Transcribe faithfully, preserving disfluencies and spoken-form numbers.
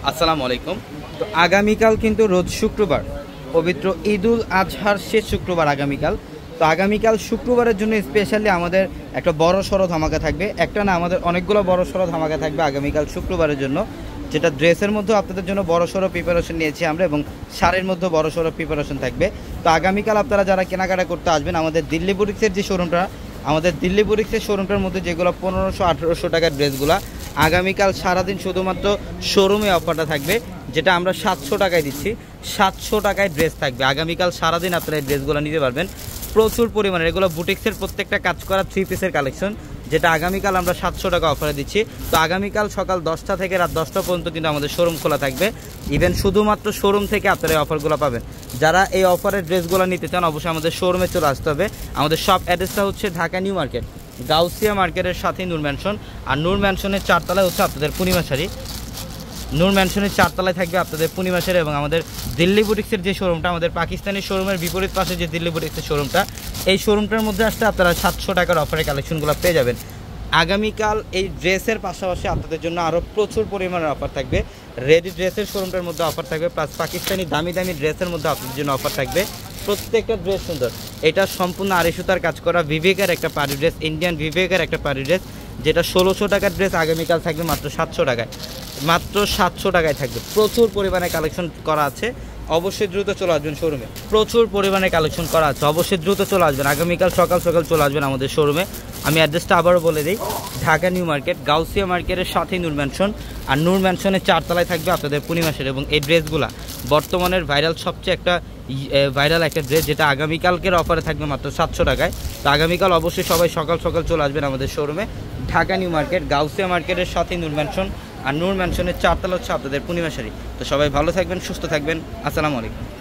আসসালামু আলাইকুম। তো আগামীকাল কিন্তু রোজ শুক্রবার, পবিত্র ঈদুল আজহার শেষ শুক্রবার আগামীকাল। তো আগামীকাল শুক্রবারের জন্য স্পেশালি আমাদের একটা বড় সড়ো ধামাকা থাকবে। একটা না, আমাদের অনেকগুলো বড় সড়ো ধামাকা থাকবে আগামীকাল শুক্রবারের জন্য, যেটা ড্রেসের মধ্যে আপনাদের জন্য বড় সড়ো প্রিপারেশন নিয়েছি আমরা, এবং শাড়ির মধ্যে বড় সড়ো প্রিপারেশন থাকবে। তো আগামীকাল আপনারা যারা কেনাকাটা করতে আসবেন, আমাদের দিল্লি বুটিক্সের যে শোরুমটা, আমাদের দিল্লি বুটিক্সের শোরুমটার মধ্যে যেগুলো পনেরোশো আঠেরোশো টাকার ড্রেসগুলো আগামীকাল সারাদিন শুধুমাত্র শোরুমে অফারটা থাকবে, যেটা আমরা সাতশো টাকায় দিচ্ছি। সাতশো টাকায় ড্রেস থাকবে আগামীকাল সারাদিন, আপনারা এই ড্রেসগুলো নিতে পারবেন প্রচুর পরিমাণে। এগুলো বুটিক্সের প্রত্যেকটা কাজ করা থ্রি পিসের কালেকশন, যেটা আগামীকাল আমরা সাতশো টাকা অফারে দিচ্ছি। তো আগামীকাল সকাল দশটা থেকে রাত দশটা পর্যন্ত কিন্তু আমাদের শোরুম খোলা থাকবে। ইভেন শুধুমাত্র শোরুম থেকে আপনারা এই অফারগুলো পাবেন। যারা এই অফারের ড্রেসগুলো নিতে চান অবশ্যই আমাদের শোরুমে চলে আসতে হবে। আমাদের শপ অ্যাড্রেসটা হচ্ছে ঢাকা নিউ মার্কেট, গাউসিয়া মার্কেটের সাথে নূর ম্যানশন। আর নূর ম্যানশনের চারতলায় হচ্ছে আপনাদের পূর্ণিমা শাড়ি। নূর ম্যানশনের চারতলায় থাকবে আপনাদের পূর্ণিমা শাড়ি। এবং আমাদের দিল্লি বুটিক্সের যে শোরুমটা, আমাদের পাকিস্তানি শোরুমের বিপরীত পাশে যে দিল্লি বুটিক্সের শোরুমটা, এই শোরুমটার মধ্যে আসলে আপনারা সাতশো টাকার অফারে কালেকশনগুলো পেয়ে যাবেন। আগামীকাল এই ড্রেসের পাশাপাশি আপনাদের জন্য আরও প্রচুর পরিমাণের অফার থাকবে। রেডি ড্রেসের শোরুমটার মধ্যে অফার থাকবে, প্লাস পাকিস্তানি দামি দামি ড্রেসের মধ্যে আপনাদের জন্য অফার থাকবে। প্রত্যেকটা ড্রেস সুন্দর। এটা সম্পূর্ণ আড়াই সুতার কাজ করা বিবেকের একটা পার্টি ড্রেস, ইন্ডিয়ান বিবেকের একটা পার্টি ড্রেস, যেটা ষোলোশো টাকার ড্রেস আগামীকাল থাকবে মাত্র সাতশো টাকায়। মাত্র সাতশো টাকায় থাকবে। প্রচুর পরিমাণে কালেকশন করা আছে, অবশ্যই দ্রুত চলে আসবেন শোরুমে। প্রচুর পরিমাণে কালেকশন করা আছে, অবশ্যই দ্রুত চলে আসবেন। আগামীকাল সকাল সকাল চলে আসবেন আমাদের শোরুমে। আমি অ্যাড্রেসটা আবারও বলে দিই, ঢাকা নিউ মার্কেট, গাউসিয়া মার্কেটের সাথেই নূর ম্যানশন। আর নূর ম্যানশনের চারতলায় থাকবে আপনাদের পূর্ণিমাসের। এবং এই ড্রেসগুলা বর্তমানের ভাইরাল, সবচেয়ে একটা ভাইরাল একটা ড্রেস, যেটা আগামীকালকের অফারে থাকবে মাত্র সাতশো টাকায়। তো আগামীকাল অবশ্যই সবাই সকাল সকাল চলে আসবেন আমাদের শোরুমে, ঢাকা নিউ মার্কেট, গাউসিয়া মার্কেটের সাথেই নূর ম্যানশন। আর নূর ম্যানশনের চারতলা হচ্ছে আপনাদের পূর্ণিমা শাড়ি। তো সবাই ভালো থাকবেন, সুস্থ থাকবেন। আসসালামু আলাইকুম।